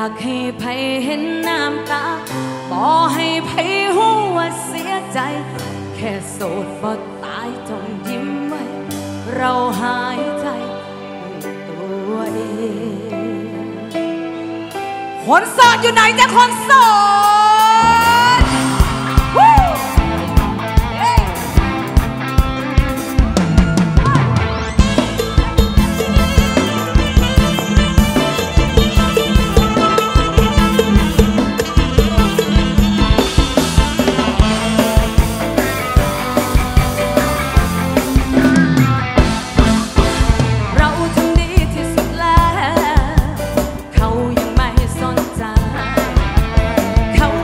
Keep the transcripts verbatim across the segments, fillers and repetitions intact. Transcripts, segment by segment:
ากให้ไผเห็นน้ำตาบ่ให้ไผหัวเสียใจแค่โสดบ่ตายต้องยิ้มไว้เราหายใจตัวเองคนโสดอยู่ไหนจ๊ะคนโสดเ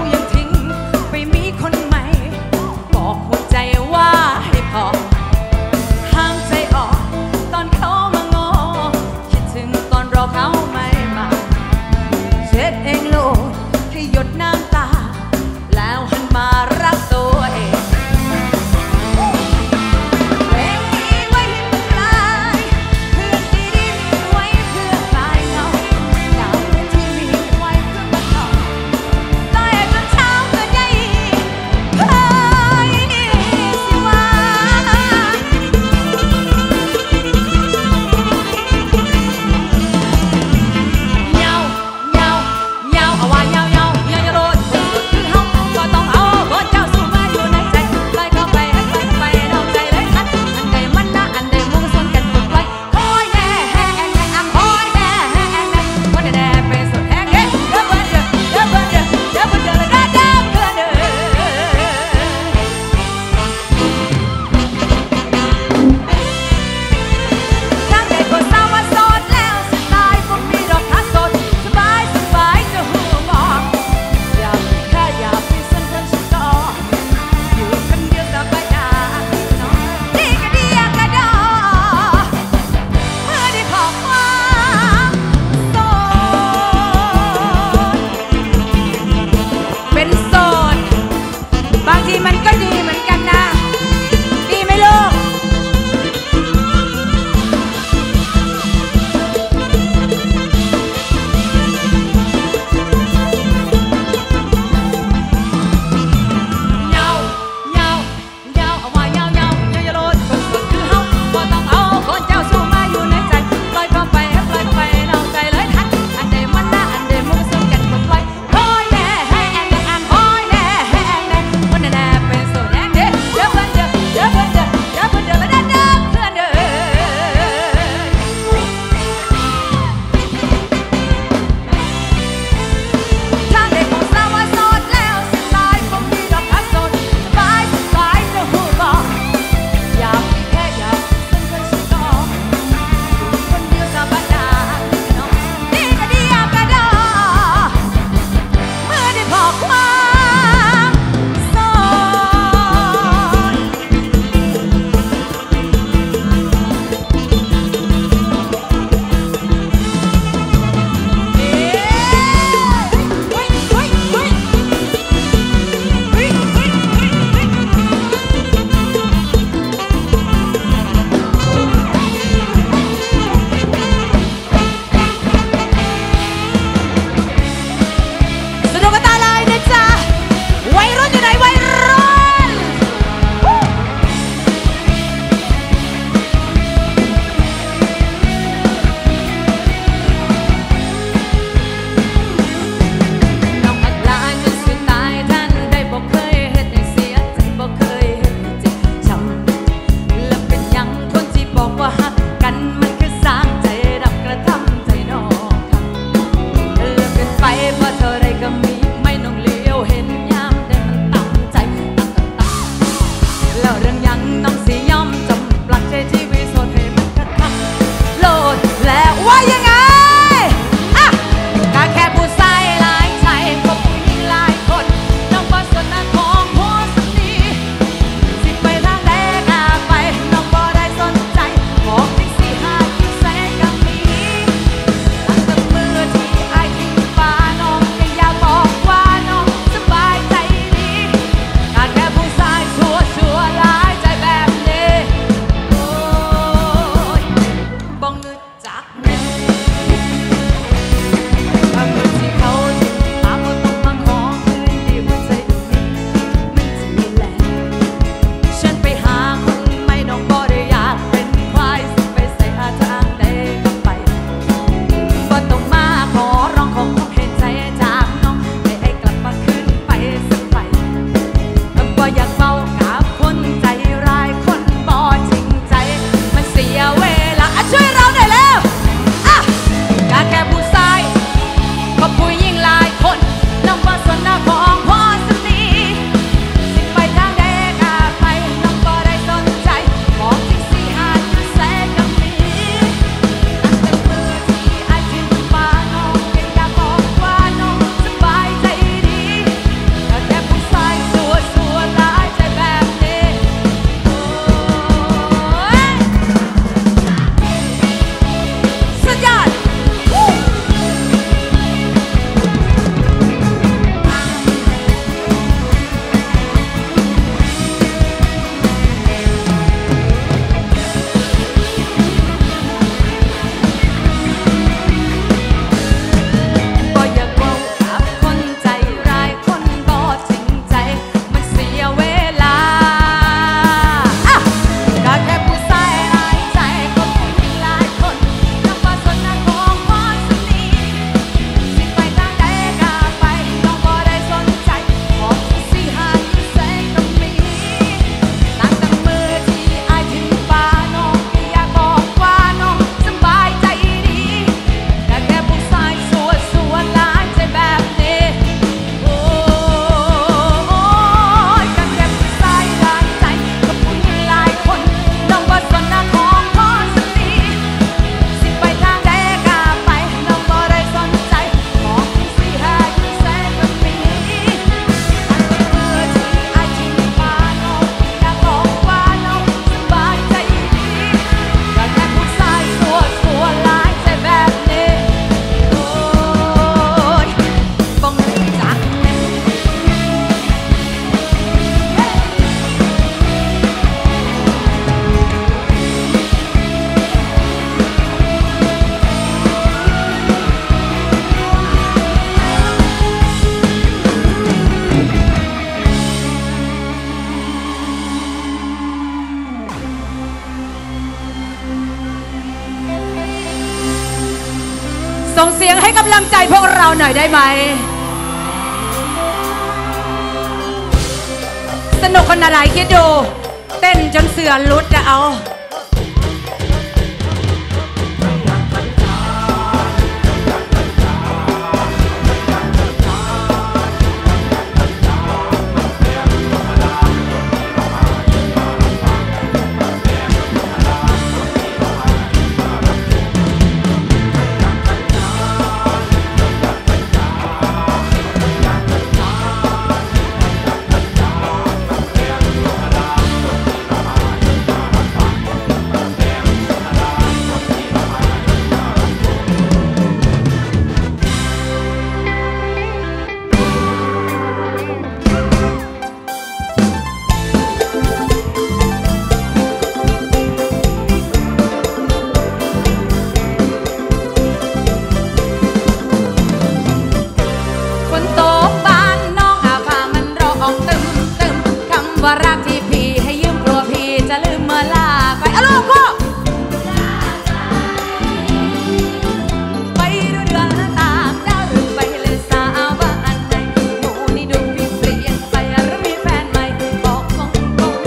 ให้กำลังใจพวกเราหน่อยได้ไหมสนุกขนาดไหนคิดดูเต้นจนเสือลุดจะเอาว่ารักที่พี่ให้ยืมกลัวพี่จะลืมเมื่อลาไปอะลูกพ่อไปดูเดือนตามดาวหรือไปเลยสาวบ้านไหนหนูนี่ดูพี่เปลี่ยนไปหรือมีแฟนใหม่บอกตรงตรง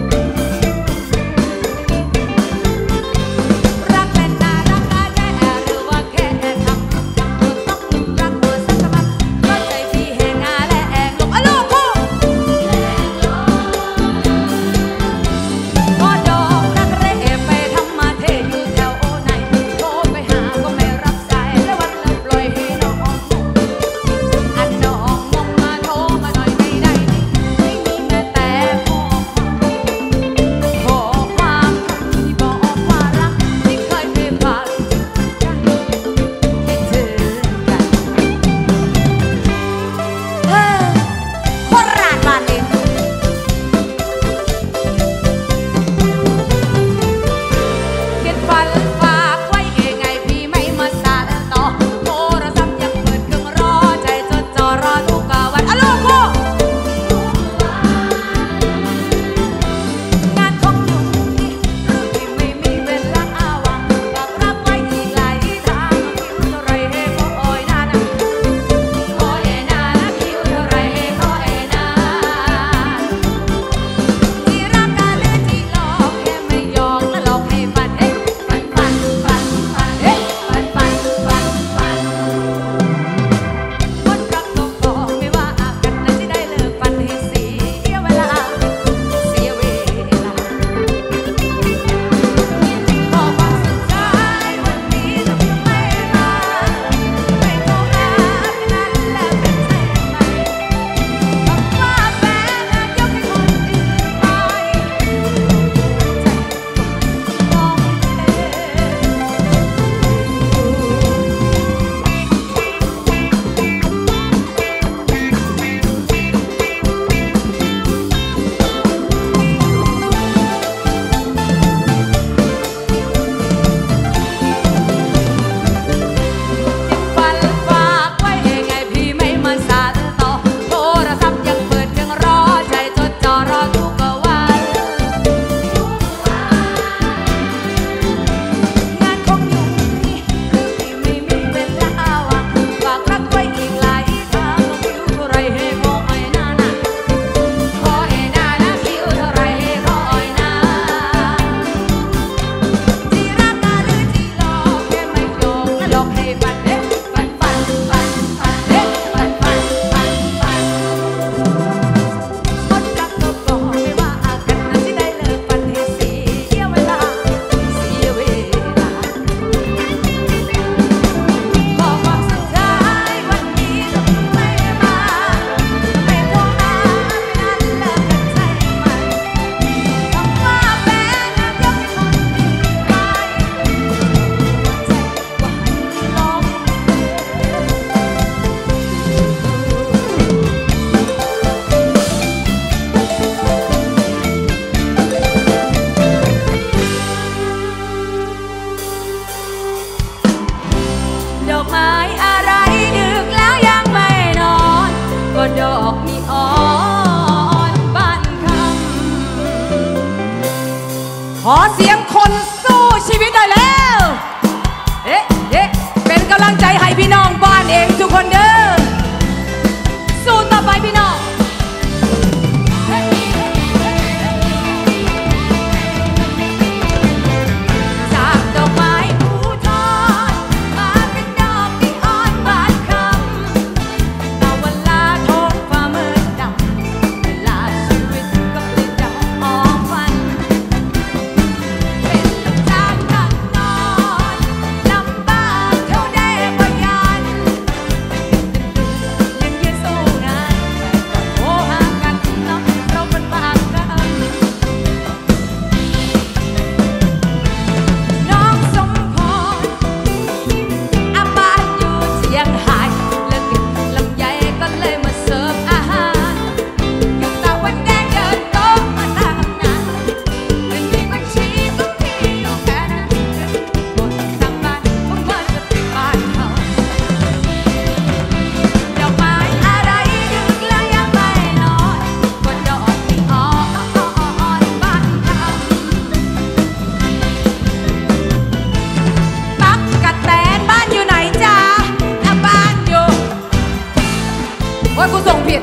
รักเป็นน่ารักน่าแย่หรือว่าแค่ทำทำตัวต้องรักตัวสักวันก็ใจพี่แหงอาและแองลงอะลูกพ่อขอเสียงคนสู้ชีวิตหน่อยแล้วเอ๊ะเอ๊ะเป็นกำลังใจให้พี่น้องทุกคนเด้อสู้ต่อไปพี่น้องจากดอกไม้ภูทรมาเป็นดอกที่อ่อนบานคำแต่เวลาท้องฟ้ามืดดำเวลาชีวิตก็เปลี่ยนจากออกฝันเป็นลูกจากนักนอนลำบากเท่าใดบ่ยันยังยืนสู้งานแต่ก็โหหากันเนาะเราเป็นบางกันน้องสมพรอาบ้านอยู่เชียงรายเลิกเก็บลำไยก็เลยมาเสิร์ฟอาหารอยู่ตะวันแดงเดินโต๊ะมาตั้งนานไม่มีบัญชีทุกที่อยู่แค่นั้นหมดทางบ้านคงเหมือนจะเป็นบ้านเขาดอกไม้อะไรดึกแล้วยังไม่นอนก็ดอกที่อ่อนบานคำตั๊กกะแตนบ้านอยู่ไหนจ๊ะอ่ะบ้านอยู่โอ้ยกูส่งผิด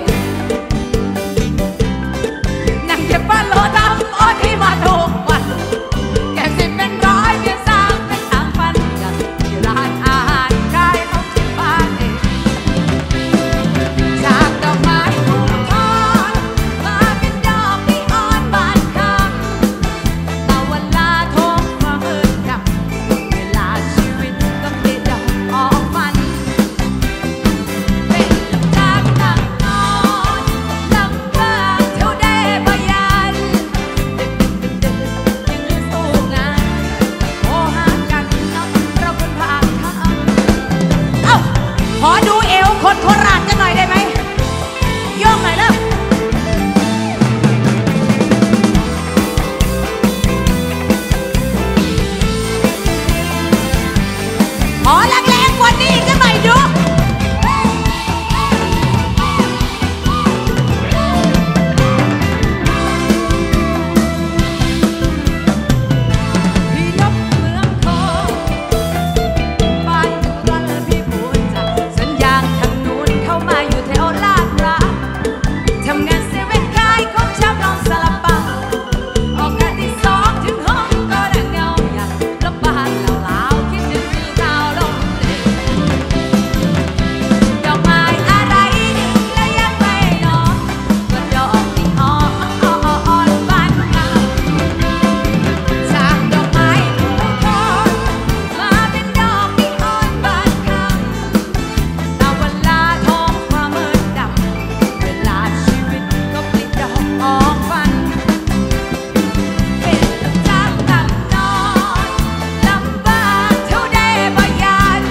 นั่งเก็บบ้านโลดำอ้อนที่มาทุกวันแกงสิบเป็นร้อยเพียงสามเป็นทางฟันกันที่ร้านอาหารใครต้องกินบ้านเองจากดอกไม้ภูทรมาเป็นดอกที่อ่อนบานคำแต่เวลาท้องฟ้ามืดดำเวลาชีวิตก็เปลี่ยนจากออกฝันเป็นลูกจากนักนอนลำบากเท่าใดบ่ยันดึกๆยังยืนสู้งานโหหากันเนาะเราคนผ่านทางเอ้าขอดูเอวคนโคราชกันหน่อยได้ไหมโยกหน่อยเร็วขอแรงๆกว่านี้กันหน่อยดูพี่นกเมืองทองบ้านอยู่รันพี่ปูนจากสัญญาณทางนู้นเข้ามาอยู่แถวลาดพร้าวทำงานเซเว่นขายของชำลองซาลาเปาออกงานที่สองถึงห้องก็ดังเงาอยากกลับบ้านลาวๆคิดถึงคือดาวลงเลดอกไม้อะไรดึกและยังไม่นอนก็ดอกที่อ่อนบานคำจากดอกไม้ภูทรมาเป็นดอกที่อ่อนบานคำแต่เวลาท้องฟ้ามืดดำเวลาชีวิตก็ปลิดดอกออกฝันเป็นลูกจากนักนอนลำบากเท่าใดบ่ยัน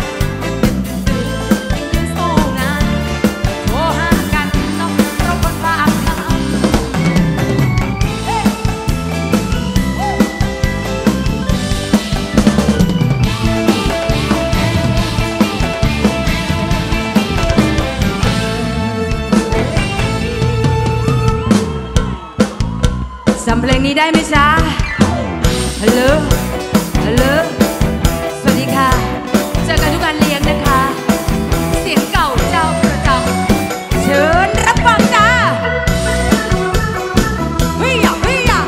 ยังยืนสู้งานโทรหากันเนาะเราคนบางคำจำเพลงนี้ได้ไหมจ๊ะฮัลโหลฮัลโหลสวัสดีค่ะเจอกันทุกงานเลี้ยงนะคะ เสียงเก่าเจ้าประจำเชิญรับฟังจ้าเฮ้ยอ่ะเฮ้ยอ่ะ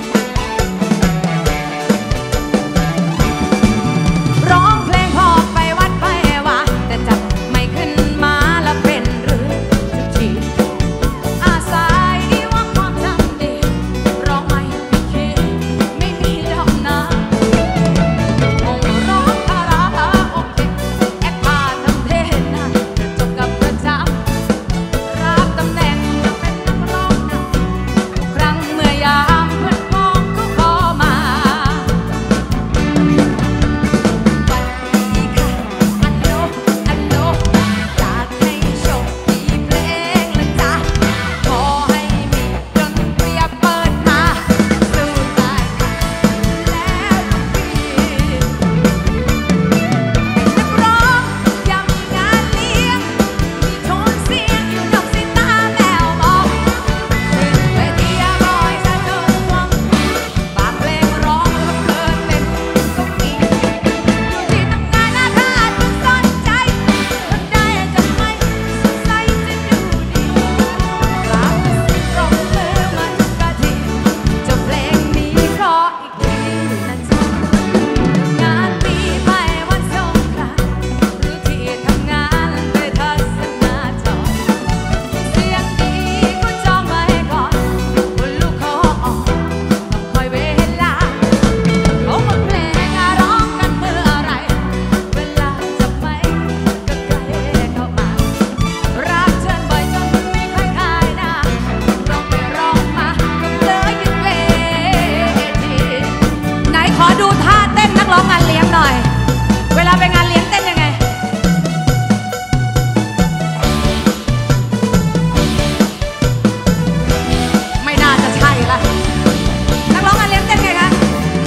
ร้องเพลงพอไปร้องงานเลี้ยงหน่อยเวลาไปงานเลี้ยงเต้นยังไงไม่น่าจะใช่ละนักร้องงานเลี้ยงเต้นไงคะ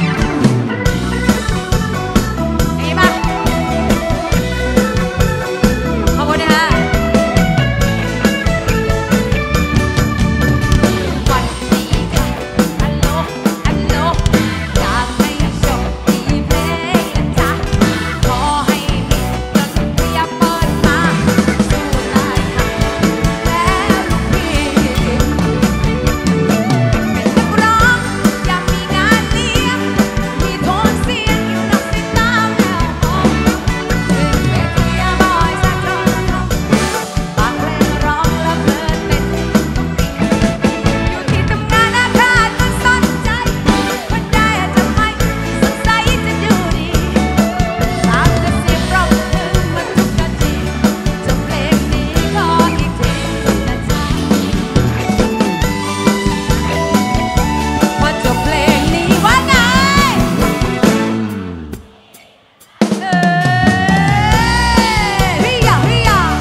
ดีป่ะขอบคุณนะคะวันดีค่ะฮัลโหลฮัลโหลอยากให้โชคดีเพลงนะจ๊ะขอให้มีดนตรีเปิดมาสู้ได้ค่ะแล้วลูกพี่เป็นนักร้องอยากมีงานเลี้ยงมีโทนเสียงอยู่นอกติดตามแนวมองขึ้นเวทีบอยสักจนฟังเพลงร้องแล้วเพลินเป็นอยู่ที่ทำงานอาคารมันสนใจมันได้จะไม่สงสัยจะอยู่ดีตามจะเสียงเราถึงมันทุกนาทีจะเพลงนี้ก็อีกทีนะจ๊ะพอจบเพลงนี้ว่าไงเอ้ยพี่อยากพี่อยาก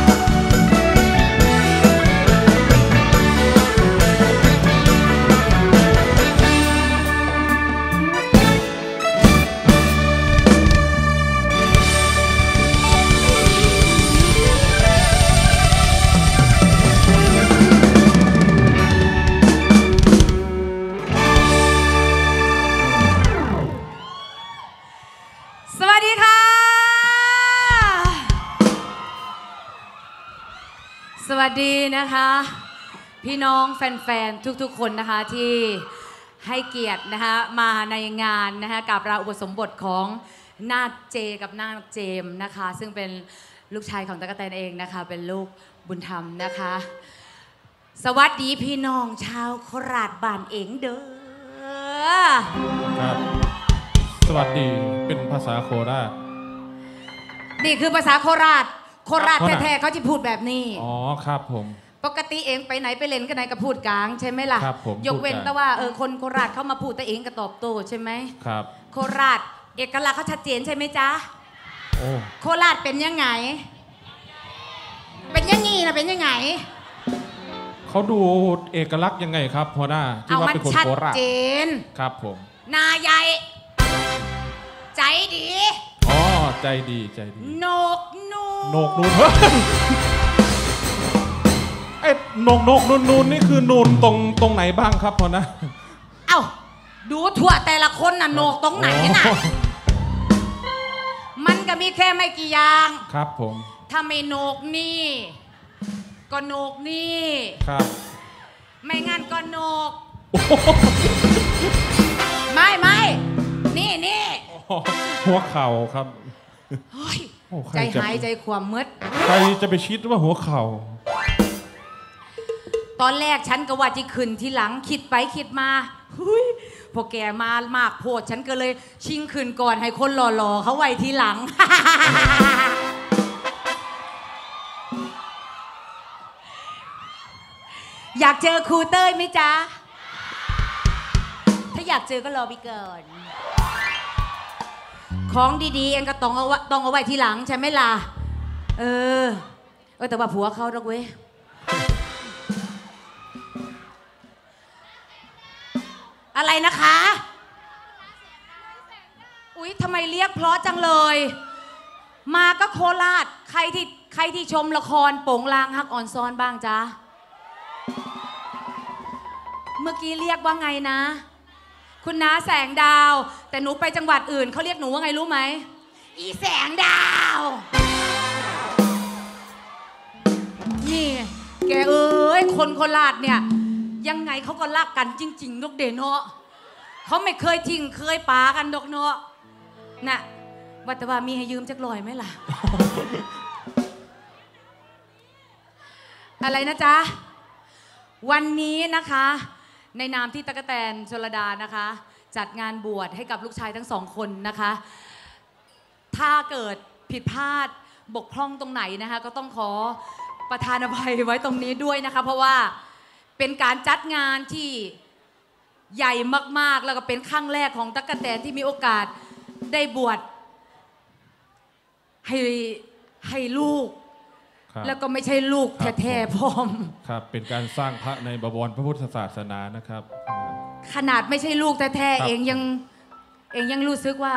สวัสดีค่ะ สวัสดีนะคะ พี่น้องแฟนๆ ทุกๆ คนนะคะที่ให้เกียรตินะคะมาในงานนะคะกับเราอุปสมบทของนาคเจกับนาคเจมส์นะคะ ซึ่งเป็นลูกชายของตั๊กแตนเองนะคะ เป็นลูกบุญธรรมนะคะ สวัสดีพี่น้องชาวโคราชบ้านเองเด้อครับ สวัสดีเป็นภาษาโคราชนี่คือภาษาโคราช โคราชโคราชแท้ๆเขาจะพูดแบบนี้อ๋อครับผมปกติเองไปไหนไปเล่นกันไหนก็พูดกลางใช่ไหมล่ะครับผมยกเว้นพูดกลางแต่ว่าเออคนโคราชเข้ามาพูดแต่เองก็ตอบโต้ใช่ไหมครับโคราชเอกลักษณ์เขาชัดเจนใช่ไหมจ๊ะโอ้โคราชเป็นยังไง เป็นยังงี้นะเป็นยังไงเขาดูเอกลักษณ์ยังไงครับหัวหน้าที่เอาว่ามันเป็นคนชัดโคราชเจนครับผมหนาใหญ่ใจดีอ๋อใจดีใจดีโหนกนูนโหนกนูนเฮ้ยไอ้โหนกโหนกนูนนูนนี่คือนูนตรงตรงไหนบ้างครับหัวหน้าเอ้าดูถั่วแต่ละคนน่ะโหนกตรงไหนน่ะอ๋อมันก็มีแค่ไม่กี่อย่างครับผมถ้าไม่โหนกนี่ก็โหนกนี่ครับไม่งั้นก็โหนก ไม่ไม่นี่นี่อ๋อหัวเข่าครับเฮ้ยโอ้ใครใจจะหายใจความมืดใครจะไปคิดว่าหัวเข่าตอนแรกฉันก็ว่าจะขึ้นทีหลังคิดไปคิดมาเฮ้ยพอแกมามากโพดฉันก็เลยชิงขึ้นก่อนให้คนหล่อๆเขาไว้ทีหลัง อยากเจอครูเต้ยไหมจ๊ะ ถ้าอยากเจอก็รอไปก่อนของดีๆเองก็ต้องเอาไว้ต้องเอาไว้ทีหลังใช่ไหมล่ะ เออ เออแต่ว่าผัวเขาดอกเว้ย อะไรนะคะ อุ๊ยทำไมเรียกเพราะจังเลย มาก็โคราช ใครที่ใครที่ชมละครโป่งลางฮักอ่อนซ้อนบ้างจ๊ะ เมื่อกี้เรียกว่าไงนะ คุณน้าแสงดาว แต่หนูไปจังหวัดอื่นเขาเรียกหนูว่าไงรู้ไหม อีแสงดาว นี่ แกเอ้ยคนโคราชเนี่ยยังไงเขาก็รักกันจริงๆดอกเดเนาะเขาไม่เคยทิ้งเคยปากันดอกเนาะน่ะว่าแต่ว่ามีให้ยืมจักลอยไหมล่ะ อะไรนะจ๊ะวันนี้นะคะในนามที่ตั๊กแตนชลดานะคะจัดงานบวชให้กับลูกชายทั้งสองคนนะคะถ้าเกิดผิดพลาดบกพร่องตรงไหนนะคะก็ต้องขอประทานอภัยไว้ตรงนี้ด้วยนะคะเพราะว่าเป็นการจัดงานที่ใหญ่มากๆแล้วก็เป็นครั้งแรกของตั๊กแตนที่มีโอกาสได้บวชให้ให้ลูกแล้วก็ไม่ใช่ลูกแท้ๆพร้อมครับเป็นการสร้างพระในบวรพระพุทธศาสนานะครับขนาดไม่ใช่ลูกแท้ๆเองยังเองยังรู้สึกว่า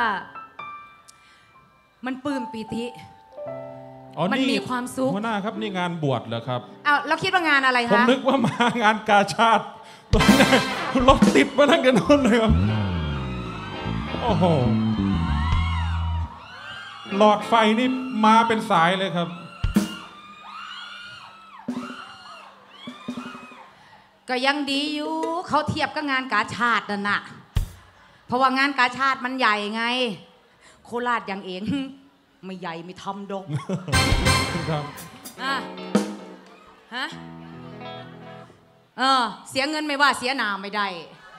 มันปลื้มปิติมันมีความสุขหัวหน้าครับนี่งานบวชเหรอครับอ้าวเราคิดว่างานอะไรคะผมนึกว่ามางานกาชาติตอนนี้รถติดมาทั้งกันนู่นเลยครับโอ้โหหลอดไฟนี่มาเป็นสายเลยครับก็ยังดีอยู่เขาเทียบกับงานกาชาตินั่นน่ะเพราะว่างานกาชาติมันใหญ่ไงโคราชอย่างเองไม่ใหญ่ไม่ทำดอกครับอ่ะฮะเออเสียเงินไม่ว่าเสียหน้าไม่ได้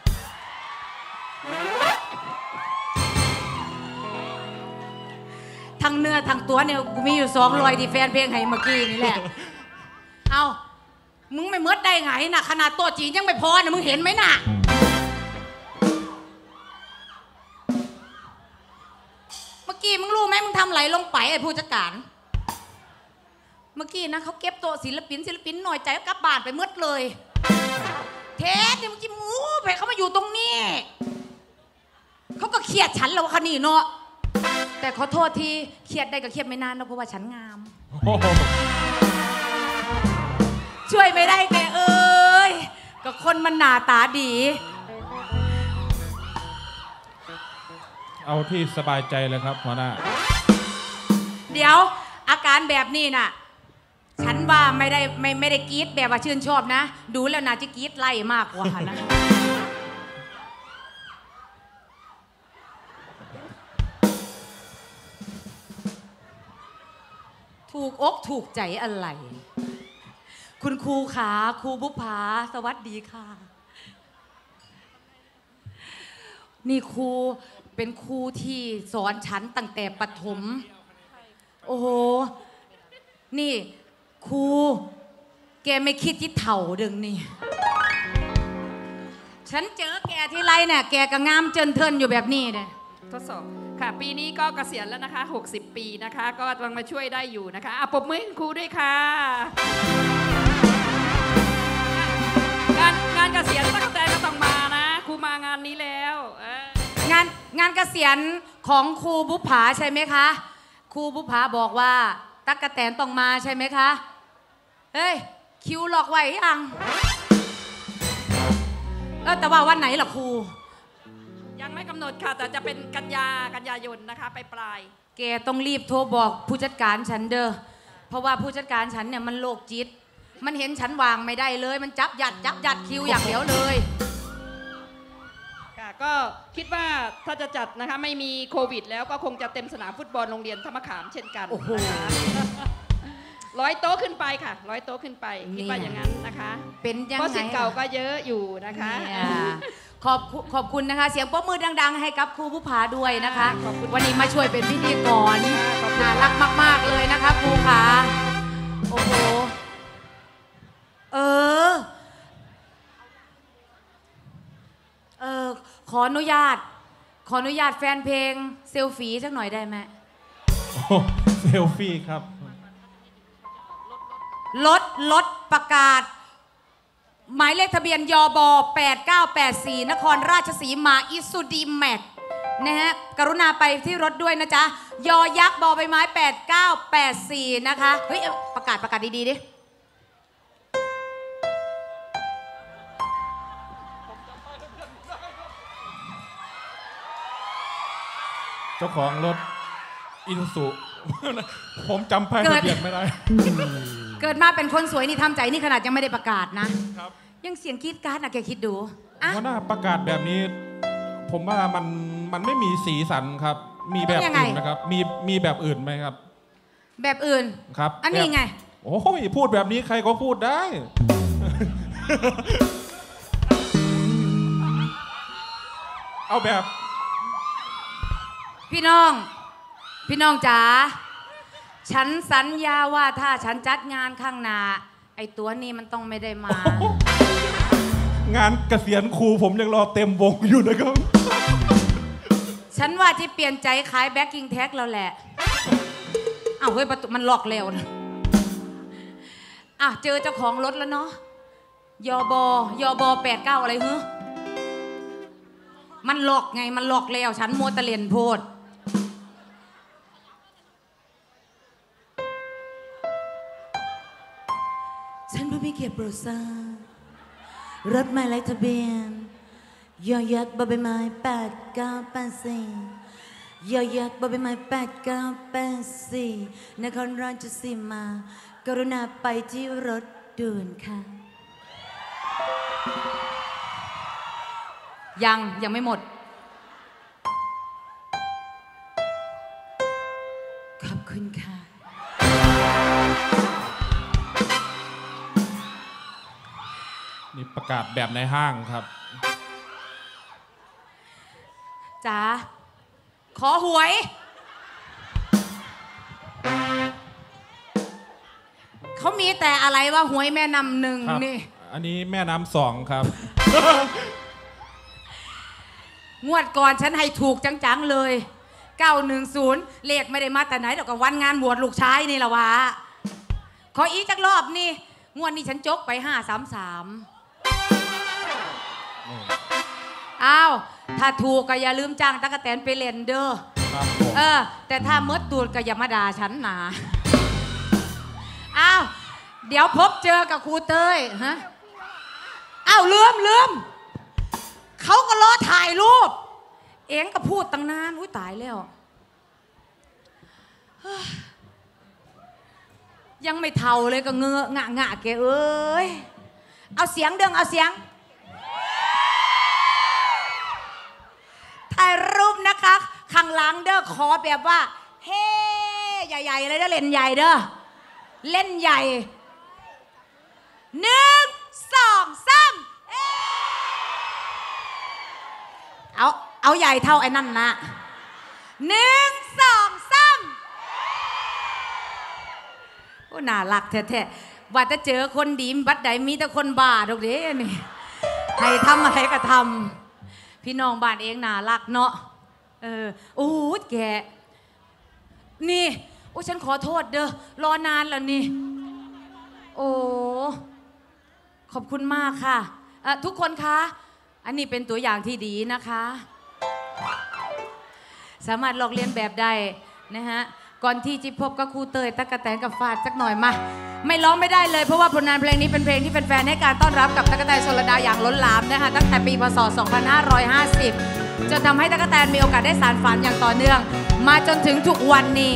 ทั้งเนื้อทั้งตัวเนี่ยกูมีอยู่สองรอยที่แฟนเพลงให้เมื่อกี้นี่แหละเอามึงไม่เมิดได้ไงน่ะขนาดตัวจีนยังไม่พอนะมึงเห็นไหมน่ะเมื่อกี้มึงรู้ไหมมึงทำไหลลงไปไอ้ผู้จัดการเมื่อกี้นะเขาเก็บตัวศิลปินศิลปินหน่อยใจกลับบ้านไปมืดเลยเทสเนี่ยเมื่อกี้มูไปเขามาอยู่ตรงนี้เขาก็เครียดฉันแล้วคันนี้เนาะแต่ขอโทษที่เครียดได้ก็เครียดไม่นานนะเพราะว่าฉันงามช่วยไม่ได้แกเอ้ยก็คนมันหน้าตาดีเอาที่สบายใจเลยครับหัวหน้าเดี๋ยวอาการแบบนี้น่ะฉันว่าไม่ได้ไม่ไม่ได้กรี๊ดแบบว่าชื่นชอบนะดูแล้วน่าจะกรี๊ดไล่มากกว่านะถูกอกถูกใจอะไรคุณครูขาครูบุภาสวัสดีค่ะนี่ครูเป็นครูที่สอนฉันตั้งแต่ประถมโอ้โหนี่ครูแกไม่คิดที่เถ่าดึงนี่ฉันเจอแกที่ไรเนี่ยแกก็งามเจินเทินอยู่แบบนี้เลยทดสอบค่ะปีนี้ก็เกษียณแล้วนะคะหกสิบปีนะคะก็กำลังมาช่วยได้อยู่นะคะอ่ะปรบมือให้ครูด้วยค่ะงานงานเกษียณตั้งแต่ก็ต้องมานะครูมางานนี้แล้วงานงานเกษียณของครูบุภาใช่ไหมคะครูบุภาบอกว่าตั๊กแตนต้องมาใช่ไหมคะเฮ้ยคิวหลอกไว้ยังแล้วแต่ว่าวันไหนล่ะครูยังไม่กำหนดค่ะแต่จะเป็นกันยากันยายนนะคะไปปลายแกต้องรีบโทรบอกผู้จัดการฉันเด้อเพราะว่าผู้จัดการฉันเนี่ยมันโรคจิตมันเห็นฉันวางไม่ได้เลยมันจับยัดจับยัดคิวอย่างเดียวเลยค่ะก็คิดว่าถ้าจะจัดนะคะไม่มีโควิดแล้วก็คงจะเต็มสนามฟุตบอลโรงเรียนธรรมขามเช่นกันนะคะร้อยโต๊ะขึ้นไปค่ะร้อยโต๊ะขึ้นไปคิดว่าอย่างนั้นนะคะเป็นยังไงเพราะศิษย์เก่าก็เยอะอยู่นะคะขอบขอบคุณนะคะเสียงปรบมือดังๆให้กับครูบุภาด้วยนะคะวันนี้มาช่วยเป็นพิธีกรน่ารักมากๆเลยนะคะครูขาโอ้โหเออเออขออนุญาตขออนุญาตแฟนเพลงเซลฟี่สักหน่อยได้ไหมเซลฟี่ครับรถรถประกาศหมายเลขทะเบียนยบแปดเก้าแปดสี่นครราชสีมาอิสุดีแม็กนะฮะกรุณาไปที่รถด้วยนะจ๊ะยอยักษ์บอใบไม้แปดเก้าแปดสี่นะคะเฮ้ยประกาศประกาศดีๆดิเจ้าของรถอินสุผมจำป้ายทะเบียนไม่ได้เกิดมาเป็นคนสวยนี่ทำใจนี่ขนาดยังไม่ได้ประกาศนะยังเสียงกรี๊ดกราดนะแกคิดดูว่าน่าประกาศแบบนี้ผมว่ามันมันไม่มีสีสันครับมีแบบอื่นนะครับมีมีแบบอื่นไหมครับแบบอื่นครับอันนี้ไงโอ้ยพูดแบบนี้ใครก็พูดได้เอาแบบพี่น้องพี่น้องจ๋าฉันสัญญาว่าถ้าฉันจัดงานข้างหน้าไอ้ตัวนี้มันต้องไม่ได้มางานเกษียณครูผมยังรอเต็มวงอยู่นะครับฉันว่าที่เปลี่ยนใจขายแบ็คกิ้งแท็กแล้วแหละอ้าวเฮ้ยประตูมันล็อกแล้วนะอ่ะเจอเจ้าของรถแล้วเนาะยอบอยอบอแปดเก้าอะไรเฮ้อมันล็อกไงมันล็อกแล้วฉันโมตะเลียนโพดฉันผู้มีเกียรติโปรดทราบรถหมายเลขทะเบียนยอยักษ์บใบไม้แปดเก้าแปดสี่ยอยักษ์บใบไม้แปดเก้าแปดสี่นครราชสีมากรุณาไปที่รถด่วนค่ะยังยังไม่หมดขอบคุณค่ะนี่ประกาศแบบในห้างครับจ๋าขอหวยเขามีแต่อะไรว่าหวยแม่น้ำหนึ่งนี่อันนี้แม่น้ำสองครับงวดก่อนฉันให้ถูกจังๆเลยเก้าหนึ่งศูนย์เลขไม่ได้มาแต่ไหนเดี๋ยวก็วันงานบวชลูกชายนี่แหละวะขออีกจักรอบนี่งวดนี้ฉันจกไปห้าสามสามอ้าวถ้าถูกก็อย่าลืมจ้างตั๊กแตนไปเล่นเด้อเออแต่ถ้าเมื่อตูดก็อย่ามาด่าฉันหนาอ้าวเดี๋ยวพบเจอกับครูเต้ยฮะอ้าวลืมลืมเขาก็รอถ่ายรูปเอ็งก็พูดตั้งนานอุ้ยตายแล้วยังไม่เท่าเลยก็เงอะงะงะแกเอ้ยเอาเสียงเด้งเอาเสียงถ่ายรูปนะคะข้างหลังเด้อขอแบบว่าเฮ้ใหญ่ๆเลยเด้อเล่นใหญ่เด้อเล่นใหญ่หนึ่งสองสามเอาเอาใหญ่เท่าไอ้นั่นนะหนึ่งสองสามโอ้น่ารักแท้ๆว่าจะเจอคนดีบัดใดมีแต่คนบ้าดอกเด้นี่ให้ทำอะไรก็ทำพี่น้องบ้านเองน่ารักเนาะเออโอ้แกนี่โอ้ฉันขอโทษเด้อรอนานแล้วนี่โอ้ขอบคุณมากค่ะทุกคนคะอันนี้เป็นตัวอย่างที่ดีนะคะสามารถลอกเลียนแบบได้นะฮะก่อนที่จะพบกับครูเตยตั๊กแตนกับฟาดสักหน่อยมาไม่ร้องไม่ได้เลยเพราะว่าผลงานเพลงนี้เป็นเพลงที่แฟนๆให้การต้อนรับกับตั๊กแตนชลดาอย่างล้นหลามนะคะตั้งแต่ปีพ.ศ. สองพันห้าร้อยห้าสิบจนทำให้ตั๊กแตนมีโอกาสได้สานฝันอย่างต่อเนื่องมาจนถึงทุกวันนี้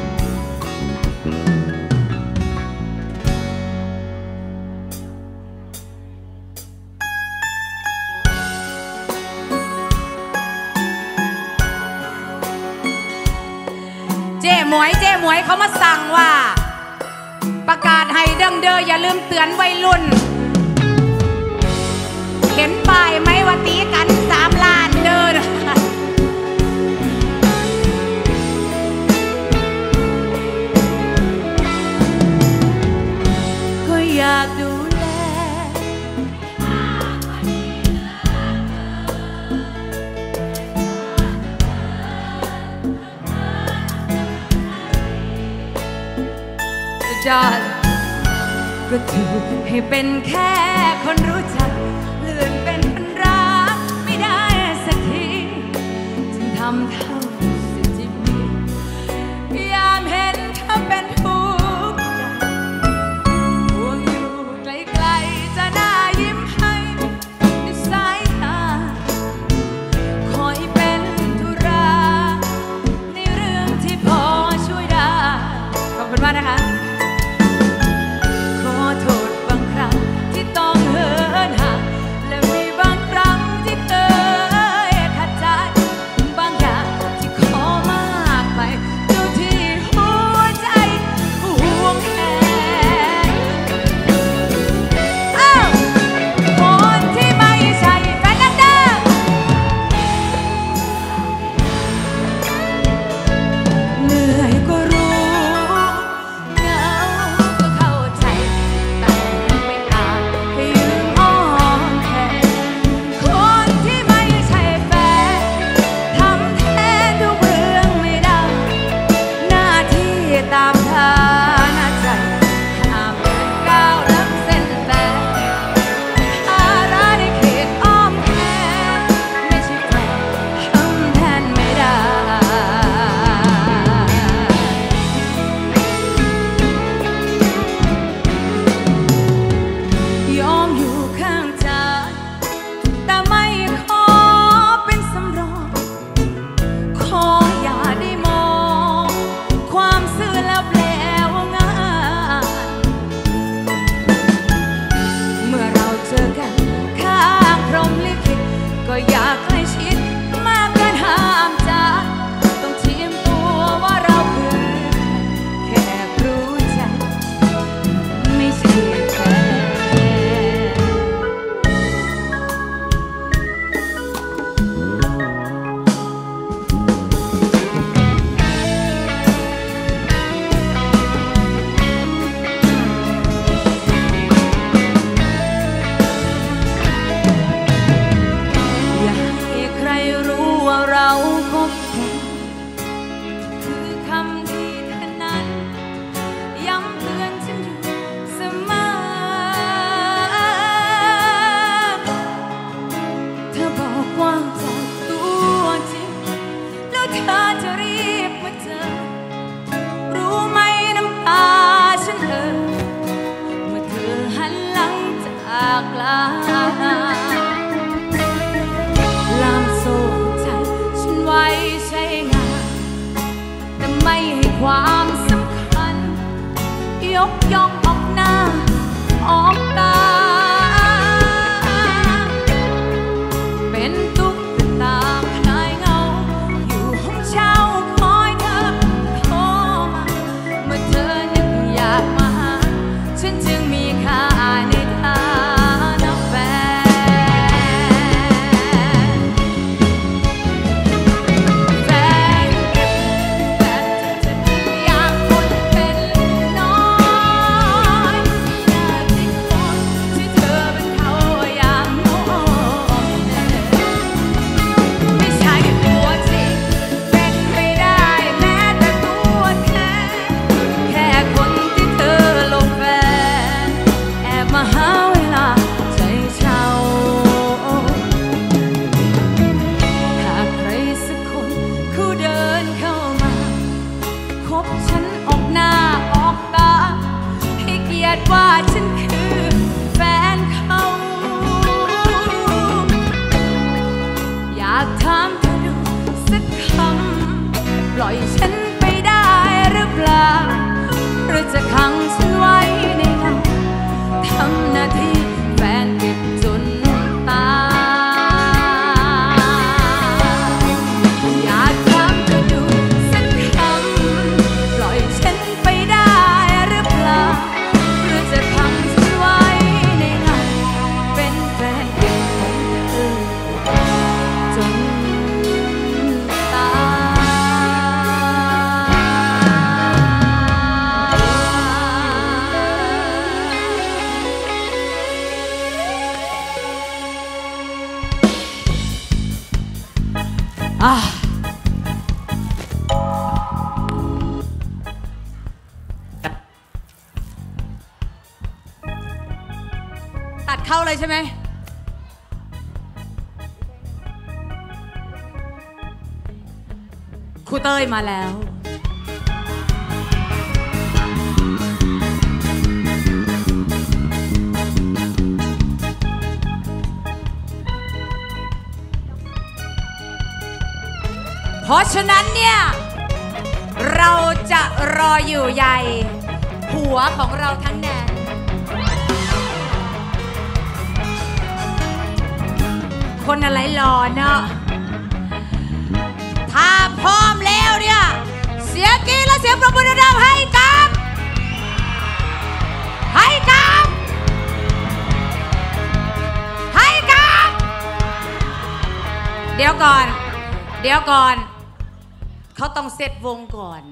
เจ๊หมวยเจ๊หมวยเขามาสั่งว่าประกาศให้เดิมเด้ออย่าลืมเตือนวัยรุ่นเห็นป้ายไหมว่าตีกันสามล้านเด้อก็อยากดูแลจอดก็ถูกให้เป็นแค่คนรู้จักเลื่อนเป็นคนรักไม่ได้สักทีจึงทำเท่าสิ่งที่มียามเห็นเธอเป็นทุกข์ใจห่วงอยู่ไกลๆจะน่ายิ้มให้ในสายตาคอยเป็นธุระในเรื่องที่พอช่วยได้ขอบคุณมากนะคะจะรีบมาเจอรู้ไหมน้ำตาฉันเอ่อเมื่อเธอหันหลังจากลาลามโซ่ใจฉันไว้ใช้งานแต่ไม่ให้ความสำคัญยกย่องออกหน้าออกตาเป็นตุ๊กตาคลายเงาอยู่ห้องเช่าคอยเธอโทรมาเมื่อเธอนึกอยากมาหาฉันจึงมีค่าในฐานะแฟนแฟนแฟนจะอยากคนเป็นน้อยอยากติดคนที่เธอเป็นเขาอยากมองไม่ใช่ตัวจริงเป็นไม่ได้แม้แต่ตัวแทนแค่คนที่เธอลงแฟนแอบมาหาเวลาใจเช่าถ้าใครสักคนเขาเดินเข้ามาคบฉันออกหน้าออกตาให้เกียรติว่าฉันคือแฟนเขาอยากถามเธอดูสักคำปล่อยฉันไปได้หรือเปล่าหรือจะขังฉันไว้ในเงาทำหน้าที่แฟนเก็บจนตายอยากถามเธอดูสักคำปล่อยฉันไปได้หรือเปล่าหรือจะขังฉันไว้ในเงาเป็นแฟนเก็บของเธอจนตายอ่ะตัดเข้าเลยใช่ไหมครูเต้ยมาแล้วเพราะฉะนั้นเนี่ยเราจะรออยู่ใหญ่หัวของเราทั้งแดนคนอะไรรอเนาะถ้าพร้อมแล้วเนี่ยเสียงกรี๊ดและเสียงปรบมือดังๆให้กับให้กับให้กับเดี๋ยวก่อนเดี๋ยวก่อนเขาต้องเซตวงก่อน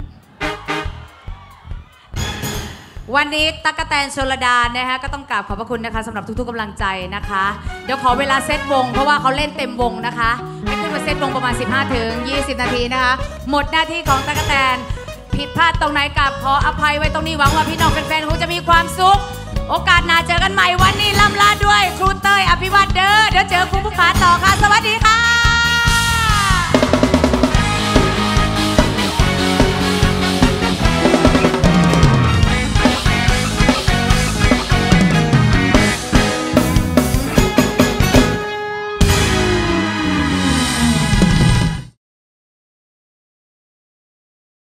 วันนี้ตั๊กแตนชลดานะคะก็ต้องกราบขอบพระคุณนะคะสำหรับทุกๆกำลังใจนะคะเดี๋ยวขอเวลาเซตวงเพราะว่าเขาเล่นเต็มวงนะคะให้ขึ้นมาเซตวงประมาณ สิบห้าถึงยี่สิบ นาทีนะคะหมดหน้าที่ของตั๊กแตนผิดพลาดตรงไหนกราบขออภัยไว้ตรงนี้หวังว่าพี่น้องแฟนๆคงจะมีความสุขโอกาสหน้าเจอกันใหม่วันนี้ล่ำลาด้วยครูเต้ยอภิวัตเด้อเดี๋ยวเจอครูผู้ขาต่อค่ะสวัสดีค่ะ